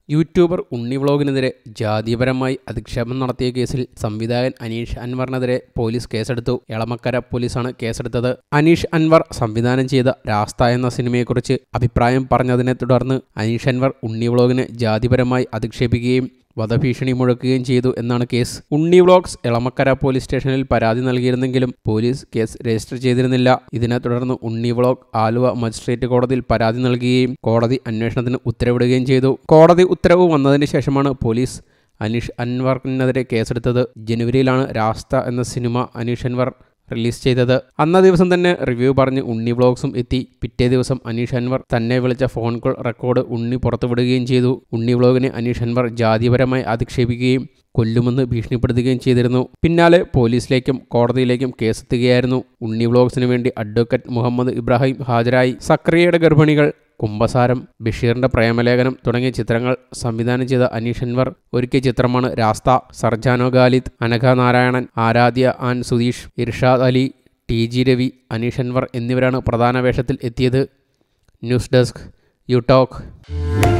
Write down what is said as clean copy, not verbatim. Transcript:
YouTuber ഉണ്ണി വ്ളോഗിനെതിരെ ജാതിപരമായി അധിക്ഷേപം നടത്തിയ കേസിൽ സംവിധായകൻ അനീഷ് അൻവറിനെതിരെ പോലീസ് കേസെടുത്തു. എളമക്കര പോലീസാണ് കേസെടുത്തത്. അനീഷ് അൻവർ സംവിധാനം ചെയ്ത രാസ്ത എന്ന സിനിമയെക്കുറിച്ച് അഭിപ്രായം പറഞ്ഞതിനെ തുടർന്ന് അനീഷ് അൻവർ ഉണ്ണി വ്ളോഗിനെ ജാതിപരമായി അധിക്ഷേപിക്കുകയും വധഭീഷണി മുഴക്കുകയും ചെയ്തു എന്നാണ് case. Unni vlogs Elamakkara police സ്റ്റേഷനിൽ പരാതി നൽകിയിരുന്നെങ്കിലും പോലീസ് കേസ് രജിസ്റ്റർ ചെയ്തിരുന്നില്ല. ഇതിനെ തുടർന്ന് ഉണ്ണി വ്ളോഗ് ആലുവ മജിസ്ട്രേറ്റ് കോടതിയിൽ പരാതി നൽകുകയും കോടതി അന്വേഷണത്തിന് ഉത്തരവിടുകയും ചെയ്തു. കോടതി ഉത്തരവ് വന്നതിന് ശേഷമാണ് പോലീസ് അനീഷ് അൻവറിനെതിരെ കേസെടുത്തത്. ജനുവരിയിലാണ് രാസ്ത എന്ന സിനിമ അനീഷ് അൻവർ റിലീസ് ചെയ്തത്. അന്ന ദിവസം തന്നെ റിവ്യൂ പറഞ്ഞ് ഉണ്ണി വ്ളോഗ്സും എത്തി. പിറ്റേ ദിവസം അനീഷ് അൻവർ തന്നെ വിളിച്ച ഫോൺ കോൾ റെക്കോർഡ് ഉണ്ണി പുറത്തുവിടുകയും ചെയ്തു. ഉണ്ണി വ്ളോഗിനെ അനീഷ് അൻവർ ജാതിപരമായി അധിക്ഷേപിക്കുകയും കൊല്ലുമെന്ന് ഭീഷണിപ്പെടുത്തുകയും ചെയ്തിരുന്നു. പിന്നാലെ പോലീസിലേക്കും കോടതിയിലേക്കും കേസെത്തുകയായിരുന്നു. ഉണ്ണി വ്ളോഗ്സിന് വേണ്ടി അഡ്വക്കേറ്റ് മുഹമ്മദ് ഇബ്രാഹിം ഹാജരായി. സക്രിയയുടെ ഗർഭിണികൾ, കുംഭസാരം, ബഷീറിന്റെ പ്രേമലേഖനം തുടങ്ങിയ ചിത്രങ്ങൾ സംവിധാനം ചെയ്ത അനീഷ് അൻവർ ഒരുക്കിയ ചിത്രമാണ് രാസ്ത. സർജാനോ ഖാലിദ്, അനഘ നാരായണൻ, ആരാധ്യ ആൻ സുധീഷ്, ഇർഷാദ് അലി, ടി രവി, അനീഷ് അൻവർ എന്നിവരാണ് പ്രധാന വേഷത്തിൽ എത്തിയത്. News desk U talk.